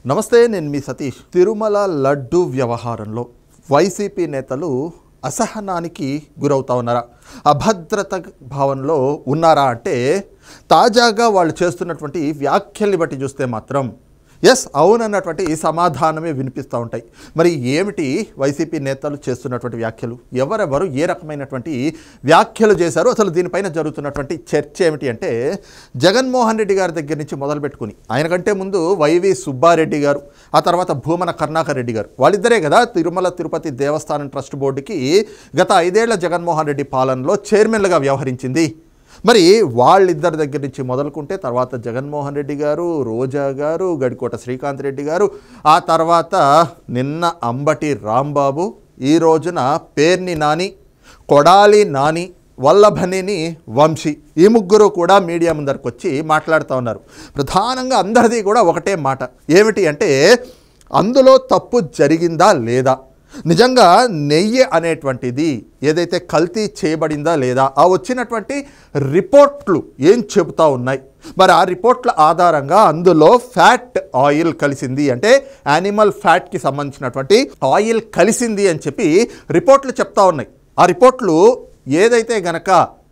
నమస్తే, నేను మీ సతీష్. తిరుమల లడ్డు వ్యవహారంలో వైసీపీ నేతలు అసహనానికి గురవుతా ఉన్నారా, అభద్రత భావంలో ఉన్నారా అంటే తాజాగా వాళ్ళు చేస్తున్నటువంటి వ్యాఖ్యల్ని బట్టి చూస్తే మాత్రం ఎస్ అవునన్నటువంటి సమాధానమే వినిపిస్తూ ఉంటాయి. మరి ఏమిటి వైసీపీ నేతలు చేస్తున్నటువంటి వ్యాఖ్యలు, ఎవరెవరు ఏ రకమైనటువంటి వ్యాఖ్యలు చేశారు, అసలు దీనిపైన జరుగుతున్నటువంటి చర్చ ఏమిటి అంటే జగన్మోహన్ రెడ్డి గారి దగ్గర నుంచి మొదలుపెట్టుకుని ఆయన కంటే ముందు వైవి సుబ్బారెడ్డి గారు, ఆ తర్వాత భూమన కరుణాకర్ రెడ్డి గారు, వాళ్ళిద్దరే కదా తిరుమల తిరుపతి దేవస్థానం ట్రస్ట్ బోర్డుకి గత 5 ఏళ్ల జగన్మోహన్ రెడ్డి పాలనలో చైర్మన్లుగా వ్యవహరించింది. మరి వాళ్ళిద్దరి దగ్గర నుంచి మొదలుకుంటే తర్వాత జగన్మోహన్ రెడ్డి గారు, రోజా గారు, గడికోట శ్రీకాంత్ రెడ్డి గారు, ఆ తర్వాత నిన్న అంబటి రాంబాబు, ఈ రోజున పేర్ని నాని, కొడాలి నాని, వల్లభనేని వంశీ, ఈ ముగ్గురు కూడా మీడియా ముందరికి వచ్చి మాట్లాడుతూ ఉన్నారు. ప్రధానంగా అందరిది కూడా ఒకటే మాట, ఏమిటి అంటే అందులో తప్పు జరిగిందా లేదా, నిజంగా నెయ్యి అనేటువంటిది ఏదైతే కల్తీ చేయబడిందా లేదా, ఆ వచ్చినటువంటి రిపోర్ట్లు ఏం చెబుతూ ఉన్నాయి. మరి ఆ రిపోర్ట్ల ఆధారంగా అందులో ఫ్యాట్ ఆయిల్ కలిసింది, అంటే యానిమల్ ఫ్యాట్కి సంబంధించినటువంటి ఆయిల్ కలిసింది అని చెప్పి రిపోర్ట్లు చెప్తా ఉన్నాయి. ఆ రిపోర్ట్లు ఏదైతే గనక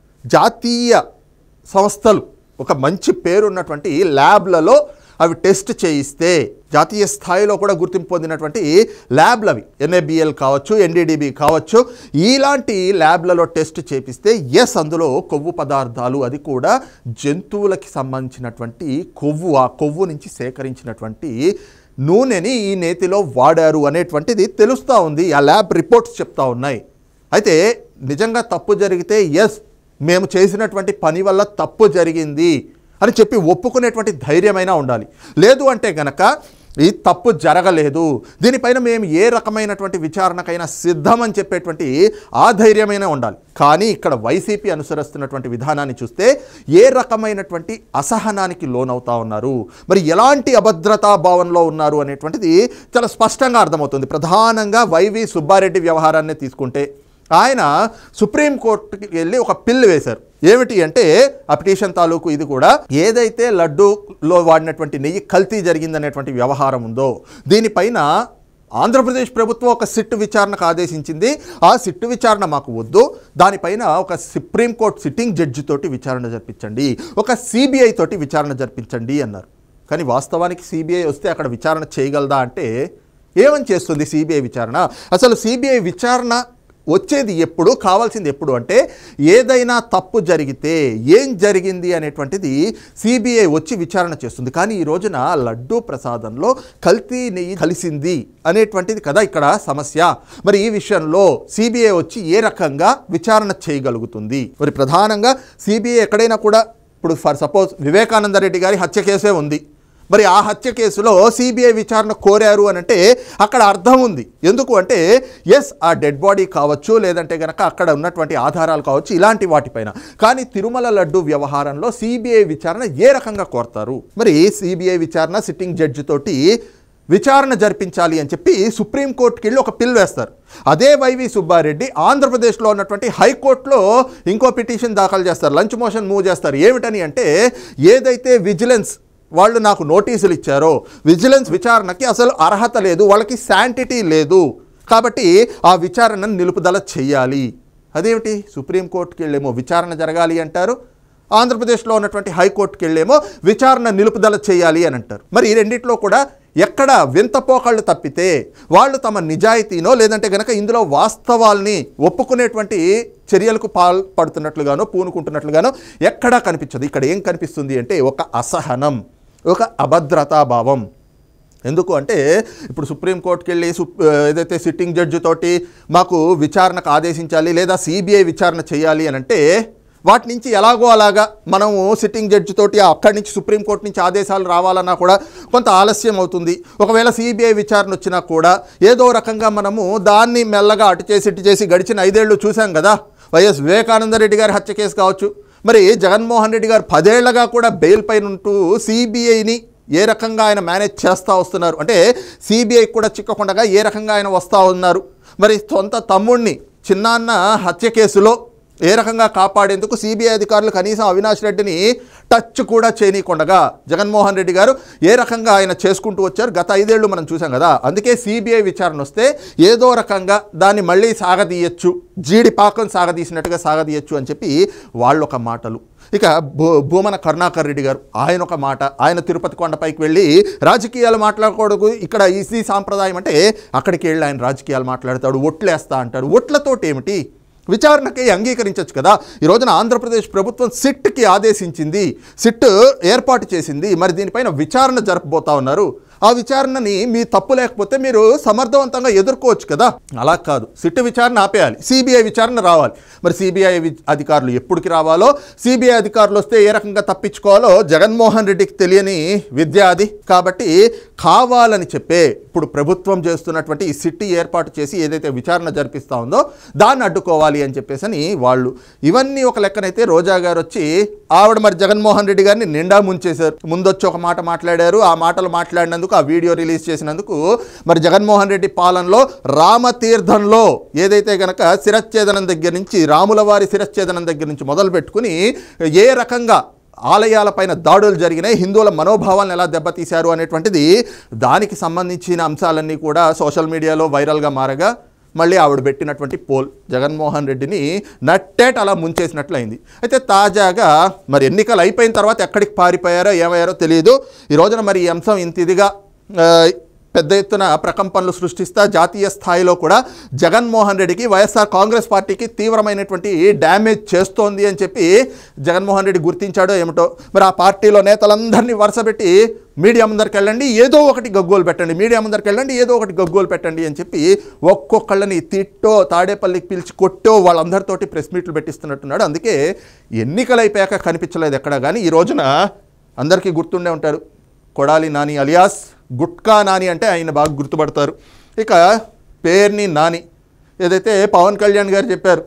జాతీయ సంస్థలు ఒక మంచి పేరున్నటువంటి ల్యాబ్లలో అవి టెస్ట్ చేయిస్తే, జాతీయ స్థాయిలో కూడా గుర్తింపు పొందినటువంటి ల్యాబ్లు అవి NABL కావచ్చు, NDDB కావచ్చు, ఇలాంటి ల్యాబ్లలో టెస్ట్ చేపిస్తే ఎస్ అందులో కొవ్వు పదార్థాలు, అది కూడా జంతువులకి సంబంధించినటువంటి కొవ్వు, ఆ కొవ్వు నుంచి సేకరించినటువంటి నూనెని ఈ నేతిలో వాడారు అనేటువంటిది తెలుస్తూ ఉంది. ఆ ల్యాబ్ రిపోర్ట్స్ చెప్తా ఉన్నాయి. అయితే నిజంగా తప్పు జరిగితే ఎస్ మేము చేసినటువంటి పని వల్ల తప్పు జరిగింది అని చెప్పి ఒప్పుకునేటువంటి ధైర్యమైనా ఉండాలి. లేదు అంటే గనక ఈ తప్పు జరగలేదు, దీనిపైన మేము ఏ రకమైనటువంటి విచారణకైనా సిద్ధమని చెప్పేటువంటి ఆ ధైర్యమైనా ఉండాలి. కానీ ఇక్కడ వైసీపీ అనుసరిస్తున్నటువంటి విధానాన్ని చూస్తే ఏ రకమైనటువంటి అసహనానికి లోనవుతా ఉన్నారు, మరి ఎలాంటి అభద్రతా భావంలో ఉన్నారు అనేటువంటిది చాలా స్పష్టంగా అర్థమవుతుంది. ప్రధానంగా వైవి సుబ్బారెడ్డి వ్యవహారాన్ని తీసుకుంటే ఆయన సుప్రీంకోర్టుకి వెళ్ళి ఒక పిల్లు వేశారు. ఏమిటి అంటే ఆ పిటిషన్ తాలూకు ఇది కూడా ఏదైతే లడ్డూలో వాడినటువంటి నెయ్యి కల్తీ జరిగిందనేటువంటి వ్యవహారం ఉందో దీనిపైన ఆంధ్రప్రదేశ్ ప్రభుత్వం ఒక సిట్ విచారణకు ఆదేశించింది. ఆ సిట్ విచారణ మాకు వద్దు, దానిపైన ఒక సుప్రీంకోర్టు సిట్టింగ్ జడ్జి తోటి విచారణ జరిపించండి, ఒక CBI తోటి విచారణ జరిపించండి అన్నారు. కానీ వాస్తవానికి CBI వస్తే అక్కడ విచారణ చేయగలదా అంటే ఏమని చేస్తుంది CBI విచారణ? అసలు CBI విచారణ వచ్చేది ఎప్పుడు, కావాల్సింది ఎప్పుడు అంటే ఏదైనా తప్పు జరిగితే ఏం జరిగింది అనేటువంటిది CBI వచ్చి విచారణ చేస్తుంది. కానీ ఈ రోజున లడ్డూ ప్రసాదంలో కల్తీ నెయ్యి కలిసింది అనేటువంటిది కదా ఇక్కడ సమస్య. మరి ఈ విషయంలో CBI వచ్చి ఏ రకంగా విచారణ చేయగలుగుతుంది? మరి ప్రధానంగా CBI ఎక్కడైనా కూడా ఇప్పుడు ఫర్ సపోజ్ వివేకానంద రెడ్డి గారి హత్య కేసే ఉంది, మరి ఆ హత్య కేసులో CBI విచారణ కోరారు అని అంటే అక్కడ అర్థం ఉంది. ఎందుకు అంటే ఎస్ ఆ డెడ్ బాడీ కావచ్చు, లేదంటే కనుక అక్కడ ఉన్నటువంటి ఆధారాలు కావచ్చు, ఇలాంటి వాటిపైన. కానీ తిరుమల లడ్డు వ్యవహారంలో CBI విచారణ ఏ రకంగా కోరతారు? మరి CBI విచారణ సిట్టింగ్ జడ్జి తోటి విచారణ జరిపించాలి అని చెప్పి సుప్రీంకోర్టుకి వెళ్ళి ఒక పిల్ వేస్తారు. అదే వైవి సుబ్బారెడ్డి ఆంధ్రప్రదేశ్లో ఉన్నటువంటి హైకోర్టులో ఇంకో పిటిషన్ దాఖలు చేస్తారు, లంచ్ మోషన్ మూవ్ చేస్తారు. ఏమిటని అంటే ఏదైతే విజిలెన్స్ వాళ్ళు నాకు నోటీసులు ఇచ్చారో విజిలెన్స్ విచారణకి అసలు అర్హత లేదు, వాళ్ళకి శాంటిటీ లేదు, కాబట్టి ఆ విచారణను నిలుపుదల చెయ్యాలి. అదేమిటి, సుప్రీంకోర్టుకి వెళ్ళేమో విచారణ జరగాలి అంటారు, ఆంధ్రప్రదేశ్లో ఉన్నటువంటి హైకోర్టుకి వెళ్ళేమో విచారణ నిలుపుదల చేయాలి అని అంటారు. మరి ఈ రెండిట్లో కూడా ఎక్కడ వింతపోకళ్ళు తప్పితే వాళ్ళు తమ నిజాయితీనో లేదంటే గనక ఇందులో వాస్తవాల్ని ఒప్పుకునేటువంటి చర్యలకు పాల్పడుతున్నట్లుగానో పూనుకుంటున్నట్లుగానో ఎక్కడా కనిపించదు. ఇక్కడ ఏం కనిపిస్తుంది అంటే ఒక అసహనం, ఒక అభద్రతా భావం. ఎందుకు అంటే ఇప్పుడు సుప్రీంకోర్టుకి వెళ్ళి ఏదైతే సిట్టింగ్ జడ్జి తోటి మాకు విచారణకు ఆదేశించాలి లేదా CBI విచారణ చేయాలి అని అంటే వాటి నుంచి ఎలాగో అలాగా మనము సిట్టింగ్ జడ్జి తోటి అక్కడి నుంచి సుప్రీంకోర్టు నుంచి ఆదేశాలు రావాలన్నా కూడా కొంత ఆలస్యం అవుతుంది. ఒకవేళ CBI విచారణ వచ్చినా కూడా ఏదో రకంగా మనము దాన్ని మెల్లగా అటు చేసి ఇటు చేసి గడిచిన 5 ఏళ్ళు చూసాం కదా. వైఎస్ వివేకానంద రెడ్డి గారి హత్య కేసు కావచ్చు, మరి జగన్మోహన్ రెడ్డి గారు 10 ఏళ్లుగా కూడా బెయిల్ పైన ఉంటూ CBIని ఏ రకంగా ఆయన మేనేజ్ చేస్తూ వస్తున్నారు అంటే CBI కూడా చిక్కకుండా ఏ రకంగా ఆయన వస్తూ ఉన్నారు. మరి సొంత తమ్ముడిని చిన్నాన్న హత్య కేసులో ఏ రకంగా కాపాడేందుకు సిబిఐ అధికారులు కనీసం అవినాష్ రెడ్డిని టచ్ కూడా చేయనీయకుండగా జగన్మోహన్ రెడ్డి గారు ఏ రకంగా ఆయన చేసుకుంటూ వచ్చారు. గత 5 ఏళ్ళు మనం చూసాం కదా. అందుకే సిబిఐ విచారణ వస్తే ఏదో రకంగా దాన్ని మళ్ళీ సాగదీయచ్చు, జీడిపాకం సాగదీసినట్టుగా సాగదీయచ్చు అని చెప్పి వాళ్ళు ఒక మాటలు. ఇక భూమన కరుణాకర్ రెడ్డి గారు ఆయన ఒక మాట. ఆయన తిరుపతి కొండపైకి వెళ్ళి రాజకీయాలు మాట్లాడకూడదు, ఇక్కడ ఈ సాంప్రదాయం అంటే అక్కడికి వెళ్ళి ఆయన రాజకీయాలు మాట్లాడతాడు, ఒట్లేస్తా అంటాడు. ఒట్లతోటి ఏమిటి? విచారణకి అంగీకరించవచ్చు కదా. ఈ రోజున ఆంధ్రప్రదేశ్ ప్రభుత్వం సిట్కి ఆదేశించింది, సిట్ ఏర్పాటు చేసింది. మరి దీనిపైన విచారణ జరపబోతా ఉన్నారు. ఆ విచారణని మీ తప్పు లేకపోతే మీరు సమర్థవంతంగా ఎదుర్కోవచ్చు కదా. అలా కాదు, సిట్ విచారణ ఆపేయాలి, సిబిఐ విచారణ రావాలి. మరి సిబిఐ అధికారులు ఎప్పటికి రావాలో, సిబిఐ అధికారులు వస్తే ఏ రకంగా తప్పించుకోవాలో జగన్మోహన్ రెడ్డికి తెలియని విద్య అది. కాబట్టి కావాలని చెప్పే ఇప్పుడు ప్రభుత్వం చేస్తున్నటువంటి ఈ సిట్ ఏర్పాటు చేసి ఏదైతే విచారణ జరిపిస్తూ ఉందో దాన్ని అడ్డుకోవాలి అని చెప్పేసి అని వాళ్ళు. ఇవన్నీ ఒక లెక్కనైతే రోజా గారు వచ్చి ఆవిడ మరి జగన్మోహన్ రెడ్డి గారిని నిండా ముంచేశారు. ముందొచ్చి ఒక మాట మాట్లాడారు, ఆ మాటలు మాట్లాడినందుకు, ఆ వీడియో రిలీజ్ చేసినందుకు మరి జగన్మోహన్ రెడ్డి పాలనలో రామతీర్థంలో ఏదైతే గనక శిరచ్ఛేదనం దగ్గర నుంచి, రాముల వారి శిరచ్ఛేదనం దగ్గర నుంచి మొదలు పెట్టుకుని ఏ రకంగా ఆలయాలపైన దాడులు జరిగినాయి, హిందువుల మనోభావాలను ఎలా దెబ్బతీశారు అనేటువంటిది, దానికి సంబంధించిన అంశాలన్నీ కూడా సోషల్ మీడియాలో వైరల్గా మారగా మళ్ళీ ఆవిడ పెట్టినటువంటి పోల్ జగన్మోహన్ రెడ్డిని నట్టేట అలా ముంచేసినట్లయింది. అయితే తాజాగా మరి ఎన్నికలు అయిపోయిన తర్వాత ఎక్కడికి పారిపోయారో ఏమయ్యారో తెలియదు. ఈ రోజున మరి ఈ అంశం ఇంత ఇదిగా పెద్ద ఎత్తున ప్రకంపనలు సృష్టిస్తా జాతీయ స్థాయిలో కూడా జగన్మోహన్ రెడ్డికి, వైఎస్ఆర్ కాంగ్రెస్ పార్టీకి తీవ్రమైనటువంటి డ్యామేజ్ చేస్తోంది అని చెప్పి జగన్మోహన్ రెడ్డి గుర్తించాడో ఏమిటో. మరి ఆ పార్టీలో నేతలందరినీ వరుసపెట్టి మీడియా ముందరికి వెళ్ళండి, ఏదో ఒకటి గగ్గోలు పెట్టండి, మీడియా ముందరికి వెళ్ళండి, ఏదో ఒకటి గగ్గోలు పెట్టండి అని చెప్పి ఒక్కొక్కళ్ళని తిట్టో, తాడేపల్లికి పిలిచి కొట్టో వాళ్ళందరితోటి ప్రెస్ మీట్లు పెట్టిస్తున్నట్టున్నాడు. అందుకే ఎన్నికలు అయిపోయాక కనిపించలేదు ఎక్కడ. కానీ ఈ రోజున అందరికీ గుర్తుండే ఉంటారు, కొడాలి నాని అలియాస్ గుట్కా నాని అంటే ఆయన బాగా గుర్తుపడతారు. ఇక పేర్ని నాని ఏదైతే పవన్ కళ్యాణ్ గారు చెప్పారు,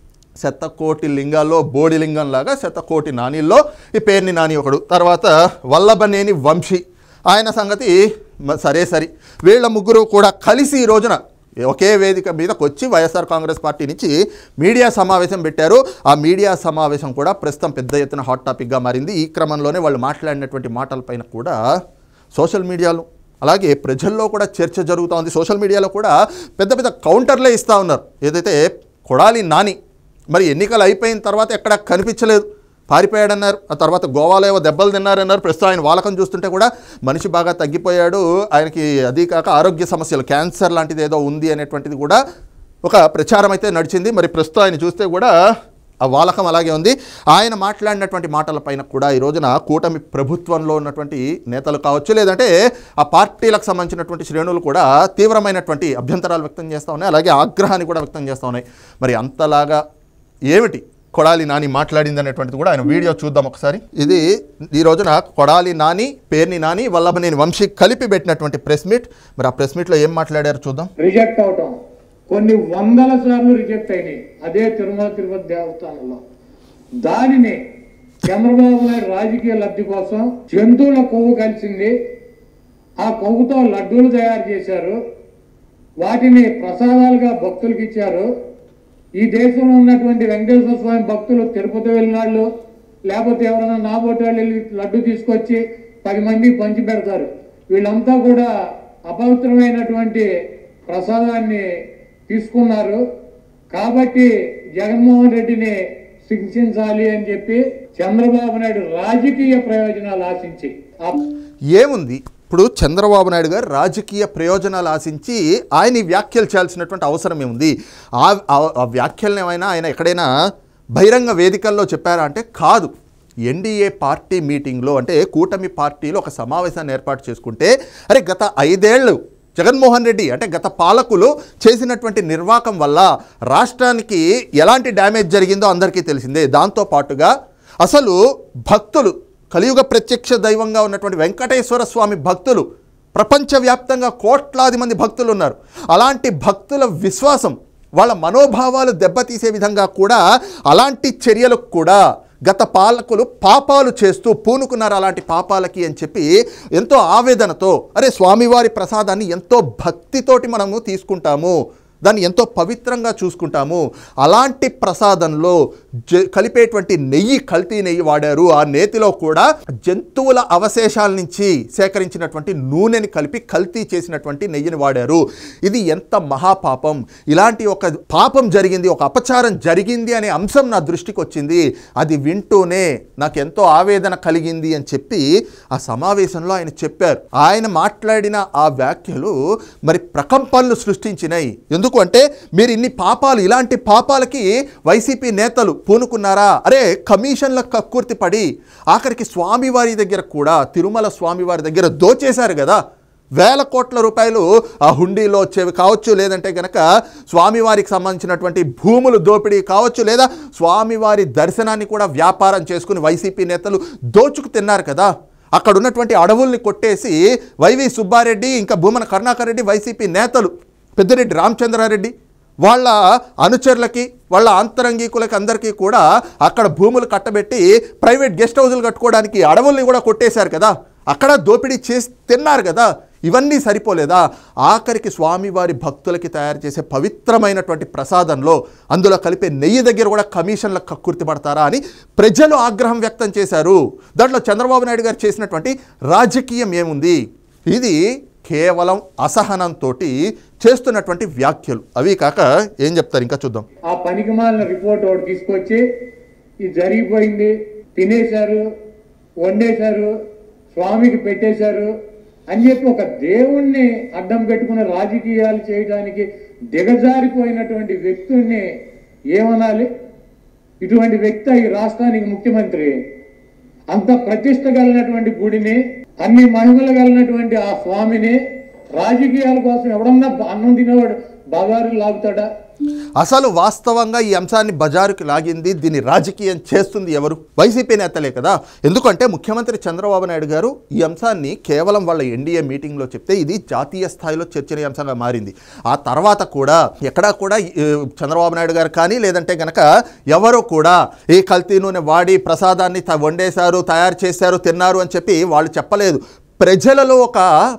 శతకోటి లింగాల్లో బోడి లింగంలాగా శతకోటి నానిల్లో ఈ పేర్ని నాని ఒకడు. తర్వాత వల్లభనేని వంశీ, ఆయన సంగతి సరే. వీళ్ళ ముగ్గురు కూడా కలిసి ఈ రోజున ఒకే వేదిక మీదకి వచ్చి వైఎస్ఆర్ కాంగ్రెస్ పార్టీ నుంచి మీడియా సమావేశం పెట్టారు. ఆ మీడియా సమావేశం కూడా ప్రస్తుతం పెద్ద ఎత్తున హాట్ టాపిక్గా మారింది. ఈ క్రమంలోనే వాళ్ళు మాట్లాడినటువంటి మాటలపైన కూడా సోషల్ మీడియాలో అలాగే ప్రజల్లో కూడా చర్చ జరుగుతూ ఉంది. సోషల్ మీడియాలో కూడా పెద్ద పెద్ద కౌంటర్లే ఇస్తూ ఉన్నారు. ఏదైతే కొడాలి నాని మరి ఎన్నికలు అయిపోయిన తర్వాత ఎక్కడ కనిపించలేదు, పారిపోయాడన్నారు. ఆ తర్వాత గోవాలో ఏవో దెబ్బలు తిన్నారన్నారు. ప్రస్తుతం ఆయన వాలకం చూస్తుంటే కూడా మనిషి బాగా తగ్గిపోయాడు, ఆయనకి అది కాక ఆరోగ్య సమస్యలు, క్యాన్సర్ లాంటిది ఏదో ఉంది అనేటువంటిది కూడా ఒక ప్రచారం అయితే నడిచింది. మరి ప్రస్తుతం ఆయన చూస్తే కూడా ఆ వాలకం అలాగే ఉంది. ఆయన మాట్లాడినటువంటి మాటలపైన కూడా ఈ రోజున కూటమి ప్రభుత్వంలో ఉన్నటువంటి నేతలు కావచ్చు, లేదంటే ఆ పార్టీలకు సంబంధించినటువంటి శ్రేణులు కూడా తీవ్రమైనటువంటి అభ్యంతరాలు వ్యక్తం చేస్తూ ఉన్నాయి, అలాగే ఆగ్రహాన్ని కూడా వ్యక్తం చేస్తూ ఉన్నాయి. మరి అంతలాగా ఏమిటి కొడాలి నాని మాట్లాడింది అనేటువంటిది కూడా ఆయన వీడియో చూద్దాం ఒకసారి. ఇది ఈ రోజున కొడాలి నాని, పేర్ని నాని, వల్లభనేని వంశీ కలిపి పెట్టినటువంటి ప్రెస్ మీట్. మరి ఆ ప్రెస్ మీట్లో ఏం మాట్లాడారు చూద్దాం. రిజెక్ట్ అవటం కొన్ని వందల సార్లు రిజెక్ట్ అయినాయి అదే తిరుపతి దేవస్థానంలో. దానిని చంద్రబాబు నాయుడు రాజకీయ లబ్ధి కోసం జంతువుల కొవ్వు కలిసింది, ఆ కొవ్వుతో లడ్డూలు తయారు చేశారు, వాటిని ప్రసాదాలుగా భక్తులకు ఇచ్చారు. ఈ దేశంలో ఉన్నటువంటి వెంకటేశ్వర స్వామి భక్తులు తిరుపతి వెళ్ళినాళ్ళు, లేకపోతే ఎవరైనా నాబోటి వాళ్ళు వెళ్ళి లడ్డు తీసుకొచ్చి 10 మందికి పంచి పెడతారు. వీళ్ళంతా కూడా అపవిత్రమైనటువంటి ప్రసాదాన్ని తీసుకున్నారు. కాబట్టి జగన్మోహన్ రెడ్డిని శిక్షించాలి అని చెప్పి చంద్రబాబు నాయుడు రాజకీయ ప్రయోజనాలు ఆశించి ఏముంది ఇప్పుడు చంద్రబాబు నాయుడు గారు రాజకీయ ప్రయోజనాలు ఆశించి ఆయన వ్యాఖ్యలు చేయాల్సినటువంటి అవసరం ఏముంది? ఆ వ్యాఖ్యలను ఏమైనా ఆయన ఎక్కడైనా బహిరంగ వేదికల్లో చెప్పారా అంటే కాదు. ఎన్డీఏ పార్టీ మీటింగ్లో అంటే కూటమి పార్టీలో ఒక సమావేశాన్ని ఏర్పాటు చేసుకుంటే అరే గత 5 ఏళ్ళు జగన్మోహన్ రెడ్డి అంటే గత పాలకులు చేసినటువంటి నిర్వాకం వల్ల రాష్ట్రానికి ఎలాంటి డ్యామేజ్ జరిగిందో అందరికీ తెలిసిందే. దాంతోపాటుగా అసలు భక్తులు కలియుగ ప్రత్యక్ష దైవంగా ఉన్నటువంటి వెంకటేశ్వర స్వామి భక్తులు ప్రపంచవ్యాప్తంగా కోట్లాది మంది భక్తులు ఉన్నారు. అలాంటి భక్తుల విశ్వాసం, వాళ్ళ మనోభావాలు దెబ్బతీసే విధంగా కూడా అలాంటి చర్యలకు కూడా గత పాలకులు పాపాలు చేస్తూ పూనుకున్నారు అలాంటి పాపాలకి అని చెప్పి ఎంతో ఆవేదనతో అరే స్వామివారి ప్రసాదాన్ని ఎంతో భక్తితోటి మనము తీసుకుంటాము, దాన్ని ఎంతో పవిత్రంగా చూసుకుంటాము. అలాంటి ప్రసాదంలో కలిపేటువంటి నెయ్యి కల్తీ నెయ్యి వాడారు. ఆ నేతిలో కూడా జంతువుల అవశేషాల నుంచి సేకరించినటువంటి నూనెని కలిపి కల్తీ చేసినటువంటి నెయ్యిని వాడారు. ఇది ఎంత మహాపాపం! ఇలాంటి ఒక పాపం జరిగింది, ఒక అపచారం జరిగింది అనే అంశం నా దృష్టికి వచ్చింది. అది వింటూనే నాకు ఎంతో ఆవేదన కలిగింది అని చెప్పి ఆ సమావేశంలో ఆయన చెప్పారు. ఆయన మాట్లాడిన ఆ వ్యాఖ్యలు మరి ప్రకంపనలు సృష్టించినాయి. ఎందుకు అంటే మీరు ఇన్ని పాపాలు, ఇలాంటి పాపాలకి వైసీపీ నేతలు పూనుకున్నారా? అరే కమిషన్ల కక్కుర్తి పడి ఆఖరికి స్వామివారి దగ్గర కూడా, తిరుమల స్వామివారి దగ్గర దోచేశారు కదా. వేల కోట్ల రూపాయలు ఆ హుండీలో వచ్చేవి కావచ్చు, లేదంటే కనుక స్వామివారికి సంబంధించినటువంటి భూములు దోపిడీ కావచ్చు, లేదా స్వామివారి దర్శనాన్ని కూడా వ్యాపారం చేసుకుని వైసీపీ నేతలు దోచుకు తిన్నారు కదా. అక్కడ ఉన్నటువంటి అడవుల్ని కొట్టేసి వైవి సుబ్బారెడ్డి, ఇంకా భూమన కరుణాకర్ రెడ్డి, వైసీపీ నేతలు, పెద్దిరెడ్డి రామచంద్రారెడ్డి వాళ్ళ అనుచరులకి, వాళ్ళ అంతరంగికులకి అందరికీ కూడా అక్కడ భూములు కట్టబెట్టి ప్రైవేట్ గెస్ట్ హౌజులు కట్టుకోవడానికి అడవుల్ని కూడా కొట్టేశారు కదా. అక్కడ దోపిడీ చేసి తిన్నారు కదా. ఇవన్నీ సరిపోలేదా? ఆఖరికి స్వామివారి భక్తులకి తయారు చేసే పవిత్రమైనటువంటి ప్రసాదంలో అందులో కలిపే నెయ్యి దగ్గర కూడా కమిషన్ల కక్కుర్తి పడతారా అని ప్రజలు ఆగ్రహం వ్యక్తం చేశారు. దాంట్లో చంద్రబాబు నాయుడు గారు చేసినటువంటి రాజకీయం ఏముంది? ఇది కేవలం అసహనంతో చేస్తున్నటువంటి వ్యాఖ్యలు. అవి కాక ఏం చెప్తారు ఇంకా చూద్దాం. ఆ పనికిమాలిన రిపోర్ట్ ఒకటి తీసుకొచ్చి ఇది జరిగిపోయింది, తినేశారు, వండేశారు, స్వామికి పెట్టేశారు అని చెప్పి ఒక దేవుణ్ణి అడ్డం పెట్టుకుని రాజకీయాలు చేయడానికి దిగజారిపోయినటువంటి వ్యక్తుల్ని ఏమనాలి? ఇటువంటి వ్యక్తి ఈ రాష్ట్రానికి ముఖ్యమంత్రి. అంత ప్రతిష్ట కలిగినటువంటి గుడిని, అన్ని మహిమలు కలిగినటువంటి ఆ స్వామిని రాజకీయాల కోసం ఎవడన్నా అన్నం తినేవాడు బజారుకి లాగుతాడా? అసలు వాస్తవంగా ఈ అంశాన్ని బజారుకి లాగింది, దీన్ని రాజకీయం చేస్తుంది ఎవరు? వైసీపీ నేతలే కదా. ఎందుకంటే ముఖ్యమంత్రి చంద్రబాబు నాయుడు గారు ఈ అంశాన్ని కేవలం వాళ్ళ ఎన్డీఏ మీటింగ్లో చెప్తే ఇది జాతీయ స్థాయిలో చర్చనీయాంశంగా మారింది. ఆ తర్వాత కూడా ఎక్కడా కూడా చంద్రబాబు నాయుడు గారు కానీ, లేదంటే కనుక ఎవరో కూడా ఈ కల్తీ నూనె వాడి ప్రసాదాన్ని వండేశారు, తయారు చేశారు, తిన్నారు అని చెప్పి వాళ్ళు చెప్పలేదు. ప్రజలలో ఒక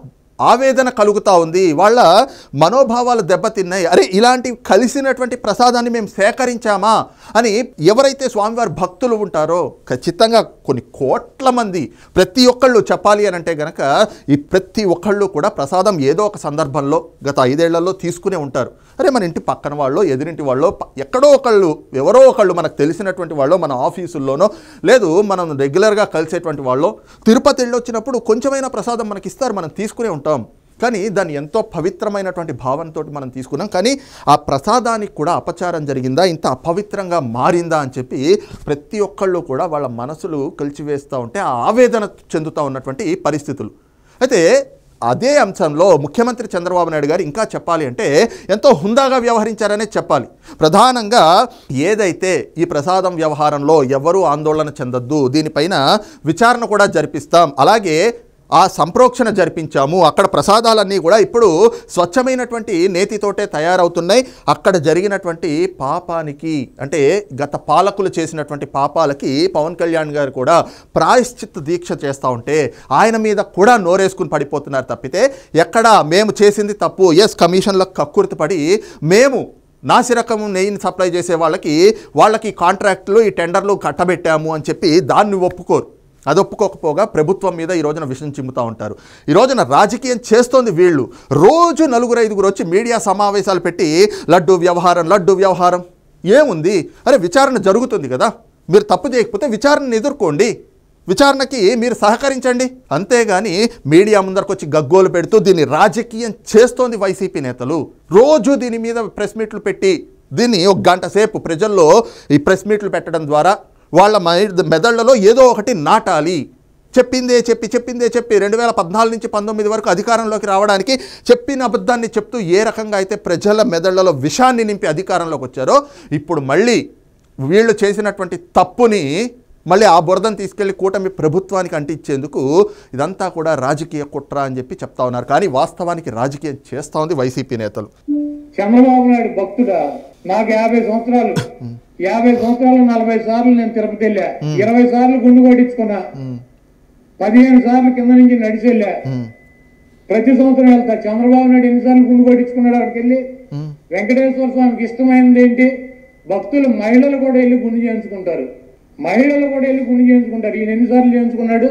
ఆవేదన కలుగుతూ ఉంది, వాళ్ళ మనోభావాలు దెబ్బతిన్నాయి. అరే ఇలాంటి కలిసినటువంటి ప్రసాదాన్ని మేము సేకరించామా అని ఎవరైతే స్వామివారి భక్తులు ఉంటారో ఖచ్చితంగా కొన్ని కోట్ల మంది ప్రతి ఒక్కళ్ళు చెప్పాలి అని అంటే గనక ఈ ప్రతి ఒక్కళ్ళు కూడా ప్రసాదం ఏదో ఒక సందర్భంలో గత 5 ఏళ్లలో తీసుకునే ఉంటారు. అరే మన ఇంటి పక్కన వాళ్ళు, ఎదురింటి వాళ్ళు, ఎక్కడో ఒకళ్ళు, ఎవరో ఒకళ్ళు మనకు తెలిసినటువంటి వాళ్ళు, మన ఆఫీసుల్లోనో లేదు మనం రెగ్యులర్గా కలిసేటువంటి వాళ్ళు తిరుపతి వెళ్ళి వచ్చినప్పుడు కొంచెమైనా ప్రసాదం మనకి ఇస్తారు, మనం తీసుకునే ఉంటాం. కానీ దాన్ని ఎంతో పవిత్రమైనటువంటి భావనతో మనం తీసుకున్నాం. కానీ ఆ ప్రసాదానికి కూడా అపచారం జరిగిందా, ఇంత అపవిత్రంగా మారిందా అని చెప్పి ప్రతి ఒక్కళ్ళు కూడా వాళ్ళ మనసులు కలిచివేస్తూ ఉంటే ఆ ఆవేదన చెందుతూ ఉన్నటువంటి పరిస్థితులు. అయితే అదే అంశంలో ముఖ్యమంత్రి చంద్రబాబు నాయుడు గారు ఇంకా చెప్పాలి అంటే ఎంతో హుందాగా వ్యవహరించారనే చెప్పాలి. ప్రధానంగా ఏదైతే ఈ ప్రసాదం వ్యవహారంలో ఎవరూ ఆందోళన చెందొద్దు, దీనిపైన విచారణ కూడా జరిపిస్తాం, అలాగే ఆ సంప్రోక్షణ జరిపించాము, అక్కడ ప్రసాదాలన్నీ కూడా ఇప్పుడు స్వచ్ఛమైనటువంటి నేతితోటే తయారవుతున్నాయి, అక్కడ జరిగినటువంటి పాపానికి అంటే గత పాలకులు చేసినటువంటి పాపాలకి పవన్ కళ్యాణ్ గారు కూడా ప్రాయశ్చిత్త దీక్ష చేస్తూ ఉంటే ఆయన మీద కూడా నోరేసుకుని పడిపోతున్నారు తప్పితే ఎక్కడ మేము చేసింది తప్పు, ఎస్ కమిషన్లకు కక్కుర్తి పడి మేము నాసిరకం నెయ్యిని సప్లై చేసే వాళ్ళకి కాంట్రాక్టులు, ఈ టెండర్లు కట్టబెట్టాము అని చెప్పి దాన్ని ఒప్పుకోరు. అది ఒప్పుకోకపోగా ప్రభుత్వం మీద ఈ రోజున విషయం చిమ్ముతూ ఉంటారు. ఈ రోజున రాజకీయం చేస్తోంది వీళ్ళు. రోజు 4-5 వచ్చి మీడియా సమావేశాలు పెట్టి లడ్డు వ్యవహారం ఏముంది? అరే విచారణ జరుగుతుంది కదా, మీరు తప్పు చేయకపోతే విచారణను ఎదుర్కోండి, విచారణకి మీరు సహకరించండి. అంతేగాని మీడియా ముందరకు వచ్చి గగ్గోలు పెడుతూ దీన్ని రాజకీయం చేస్తోంది వైసీపీ నేతలు. రోజు దీని మీద ప్రెస్ మీట్లు పెట్టి దీన్ని 1 గంట సేపు ప్రజల్లో ఈ ప్రెస్ మీట్లు పెట్టడం ద్వారా వాళ్ళ మెదళ్లలో ఏదో ఒకటి నాటాలి. చెప్పిందే చెప్పి 2014 నుంచి 19 వరకు అధికారంలోకి రావడానికి చెప్పిన అబద్ధాన్ని చెప్తూ ఏ రకంగా అయితే ప్రజల మెదళ్లలో విషాన్ని నింపి అధికారంలోకి వచ్చారో ఇప్పుడు మళ్ళీ వీళ్ళు చేసినటువంటి తప్పుని మళ్ళీ ఆ బురదను తీసుకెళ్లి కూటమి ప్రభుత్వానికి అంటించేందుకు ఇదంతా కూడా రాజకీయ కుట్ర అని చెప్పి చెప్తా ఉన్నారు. కానీ వాస్తవానికి రాజకీయం చేస్తూ ఉంది వైసీపీ నేతలు. చంద్రబాబు నాయుడు భక్తుడా? నాకు 50 సంవత్సరాలు, 40 సార్లు నేను తిరుపతి వెళ్ళా, 20 సార్లు గుండు కొట్టించుకున్నా, 15 సార్లు కింద నుంచి నడిచెళ్ళా, ప్రతి సంవత్సరం వెళ్తా. చంద్రబాబు నాయుడు ఎన్నిసార్లు గుండు కొట్టించుకున్నాడు అక్కడికి వెళ్ళి? వెంకటేశ్వర స్వామికి ఇష్టమైనది ఏంటి? భక్తులు మహిళలు కూడా వెళ్ళి గుండు చేయించుకుంటారు. ఈయన ఎన్నిసార్లు చేయించుకున్నాడు?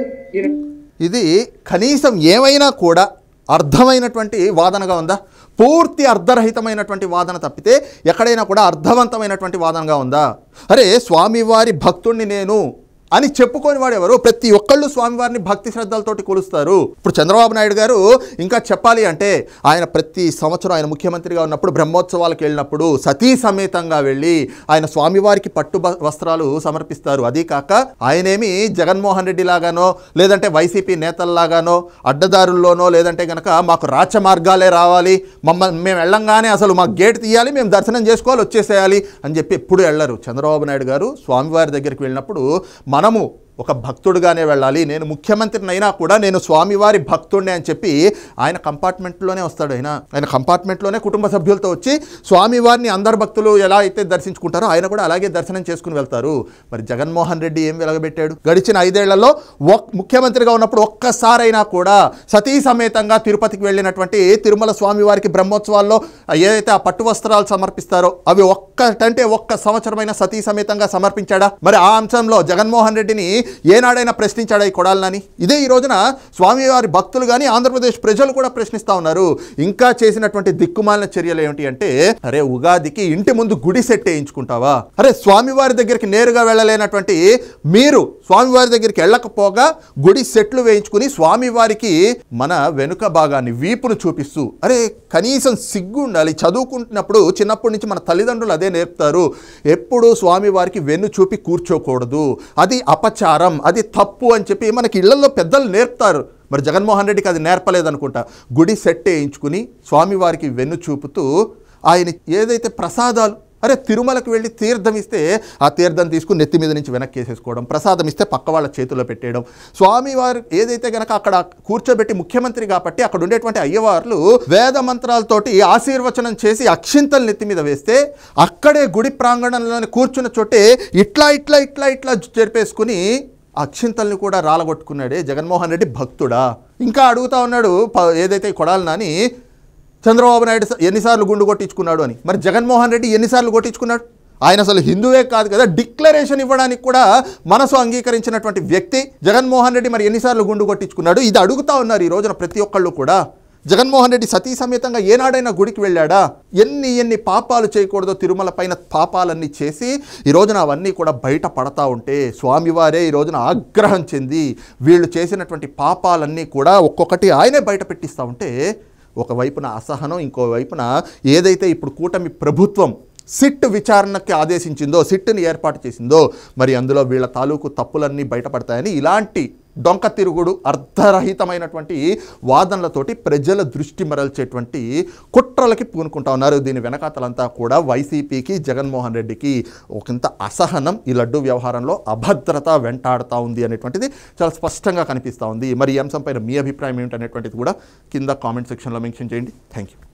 ఇది కనీసం ఏమైనా కూడా అర్థమైనటువంటి వాదనగా ఉందా? పూర్తి అర్ధరహితమైనటువంటి వాదన తప్పితే ఎక్కడైనా కూడా అర్థవంతమైనటువంటి వాదనగా ఉందా? అరే స్వామివారి భక్తుణ్ణి నేను అని చెప్పుకొని వాడు ఎవరు? ప్రతి ఒక్కళ్ళు స్వామివారిని భక్తి శ్రద్ధలతోటి కొలుస్తారు. ఇప్పుడు చంద్రబాబు నాయుడు గారు ఇంకా చెప్పాలి అంటే ఆయన ప్రతి సంవత్సరం ఆయన ముఖ్యమంత్రిగా ఉన్నప్పుడు బ్రహ్మోత్సవాలకు వెళ్ళినప్పుడు సతీ సమేతంగా వెళ్ళి ఆయన స్వామివారికి పట్టు వస్త్రాలు సమర్పిస్తారు. అదీ కాక ఆయనేమి జగన్మోహన్ రెడ్డి లాగానో లేదంటే వైసీపీ నేతల్లాగానో అడ్డదారుల్లోనో లేదంటే కనుక మాకు రాచ మార్గాలే రావాలి, మేము వెళ్ళంగానే అసలు మాకు గేట్ తీయాలి, మేము దర్శనం చేసుకోవాలి, వచ్చేసేయాలి అని చెప్పి ఎప్పుడు వెళ్ళరు. చంద్రబాబు నాయుడు గారు స్వామివారి దగ్గరికి వెళ్ళినప్పుడు మనము ఒక భక్తుడిగానే వెళ్ళాలి, నేను ముఖ్యమంత్రిని అయినా కూడా నేను స్వామివారి భక్తుడిని అని చెప్పి ఆయన కంపార్ట్మెంట్లోనే వస్తాడు. ఆయన కంపార్ట్మెంట్లోనే కుటుంబ సభ్యులతో వచ్చి స్వామివారిని అందరు భక్తులు ఎలా అయితే దర్శించుకుంటారో ఆయన కూడా అలాగే దర్శనం చేసుకుని వెళ్తారు. మరి జగన్మోహన్ రెడ్డి ఏం వెలగబెట్టాడు? గడిచిన 5 ఏళ్లలో ముఖ్యమంత్రిగా ఉన్నప్పుడు ఒక్కసారైనా కూడా సతీ సమేతంగా తిరుపతికి వెళ్ళినటువంటి తిరుమల స్వామివారికి బ్రహ్మోత్సవాల్లో ఏదైతే ఆ పట్టు వస్త్రాలు సమర్పిస్తారో అవి ఒక్క సంవత్సరమైన సతీ సమేతంగా సమర్పించాడా? మరి ఆ అంశంలో జగన్మోహన్ రెడ్డిని ఏనాడైనా ప్రశ్నించాడా ఈ కొడాలని? ఇదే ఈ రోజున స్వామివారి భక్తులు కానీ ఆంధ్రప్రదేశ్ ప్రజలు కూడా ప్రశ్నిస్తూ ఉన్నారు. ఇంకా చేసినటువంటి దిక్కుమాలిన చర్యలు ఏమిటి అంటే, అరే ఉగాదికి ఇంటి ముందు గుడి సెట్ వేయించుకుంటావా? అరే స్వామివారి దగ్గరికి నేరుగా వెళ్ళలేనటువంటి మీరు స్వామివారి దగ్గరికి వెళ్ళకపోగా గుడి సెట్లు వేయించుకుని స్వామివారికి మన వెనుక భాగాన్ని వీపును చూపిస్తూ, అరే కనీసం సిగ్గు ఉండాలి. చదువుకుంటున్నప్పుడు చిన్నప్పటి నుంచి మన తల్లిదండ్రులు అదే నేర్పుతారు, ఎప్పుడు స్వామివారికి వెన్ను చూపి కూర్చోకూడదు, అది అపచారం, అది తప్పు అని చెప్పి మనకి ఇళ్లలో పెద్దలు నేర్పుతారు. మరి జగన్మోహన్ రెడ్డికి అది నేర్పలేదనుకుంటా. గుడి సెట్ వేయించుకుని స్వామివారికి వెన్ను చూపుతూ ఆయన ఏదైతే ప్రసాదాలు, అరే తిరుమలకు వెళ్ళి తీర్థం ఇస్తే ఆ తీర్థం తీసుకుని నెత్తి మీద నుంచి వెనక్కి వేసేసుకోవడం, ప్రసాదం ఇస్తే పక్క వాళ్ళ చేతుల్లో పెట్టేయడం, స్వామివారు ఏదైతే కనుక అక్కడ కూర్చోబెట్టి ముఖ్యమంత్రి కాబట్టి అక్కడ ఉండేటువంటి అయ్యవార్లు వేద మంత్రాలతోటి ఆశీర్వచనం చేసి అక్షింతలు నెత్తి మీద వేస్తే అక్కడే గుడి ప్రాంగణంలోని కూర్చున్న చోటే ఇట్లా ఇట్లా ఇట్లా ఇట్లా జరిపేసుకుని అక్షింతల్ని కూడా రాలగొట్టుకున్నాడే జగన్మోహన్ రెడ్డి భక్తుడా? ఇంకా అడుగుతా ఉన్నాడు ఏదైతే కొడాలి నాని చంద్రబాబు నాయుడు ఎన్నిసార్లు గుండు కొట్టించుకున్నాడు అని. మరి జగన్మోహన్ రెడ్డి ఎన్నిసార్లు కొట్టించుకున్నాడు? ఆయన అసలు హిందువే కాదు కదా, డిక్లరేషన్ ఇవ్వడానికి కూడా మనసు అంగీకరించినటువంటి వ్యక్తి జగన్మోహన్ రెడ్డి మరి ఎన్నిసార్లు గుండు కొట్టించుకున్నాడు? ఇది అడుగుతా ఉన్నారు ఈ రోజున ప్రతి ఒక్కళ్ళు కూడా. జగన్మోహన్ రెడ్డి సతీ సమేతంగా ఏనాడైనా గుడికి వెళ్ళాడా? ఎన్ని పాపాలు చేయకూడదో తిరుమల పైన పాపాలన్నీ చేసి ఈ రోజున అవన్నీ కూడా బయట పడతా ఉంటే స్వామివారే ఈ రోజున ఆగ్రహం చెంది వీళ్ళు చేసినటువంటి పాపాలన్నీ కూడా ఒక్కొక్కటి ఆయనే బయట పెట్టిస్తూ ఉంటే ఒకవైపున అసహనం, ఇంకోవైపున ఏదైతే ఇప్పుడు కూటమి ప్రభుత్వం సిట్ విచారణకి ఆదేశించిందో, సిట్ని ఏర్పాటు చేసిందో, మరి అందులో వీళ్ళ తాలూకు తప్పులన్నీ బయటపడతాయని ఇలాంటి డొంక తిరుగుడు అర్ధరహితమైనటువంటి వాదనలతోటి ప్రజల దృష్టి మరల్చేటువంటి కుట్రలకి పూనుకుంటా ఉన్నారు. దీని వెనకాతలంతా కూడా వైసీపీకి, జగన్మోహన్ రెడ్డికి ఒకంత అసహనం, ఈ లడ్డు వ్యవహారంలో అభద్రత వెంటాడుతూ ఉంది అనేటువంటిది చాలా స్పష్టంగా కనిపిస్తూ ఉంది. మరి ఈ అంశంపైన మీ అభిప్రాయం ఏమిటనేటువంటిది కూడా కింద కామెంట్ సెక్షన్లో మెన్షన్ చేయండి. Thank you.